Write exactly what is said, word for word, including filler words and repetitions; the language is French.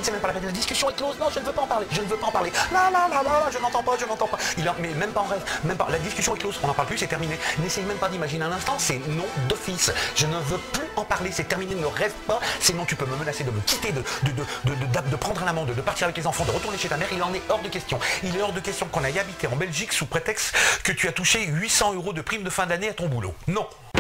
termine, c'est même pas la peine. La discussion est close. Non, je ne veux pas en parler. Je ne veux pas en parler. Là, là, là, là, là, je n'entends pas, je n'entends pas. Il a, mais même pas en rêve, même pas. La discussion est close. On n'en parle plus, c'est terminé. N'essaye même pas d'imaginer un instant. C'est non d'office. Je ne veux plus en parler. C'est terminé. Ne rêve pas. Sinon, tu peux me menacer de me quitter, de, de, de, de, de, de, de prendre un amende, de partir avec les enfants, de retourner chez ta mère. Il en est hors de question. Il est hors de question qu'on aille habiter en Belgique sous prétexte que tu as touché huit cents euros de prime de fin d'année à ton boulot. Non.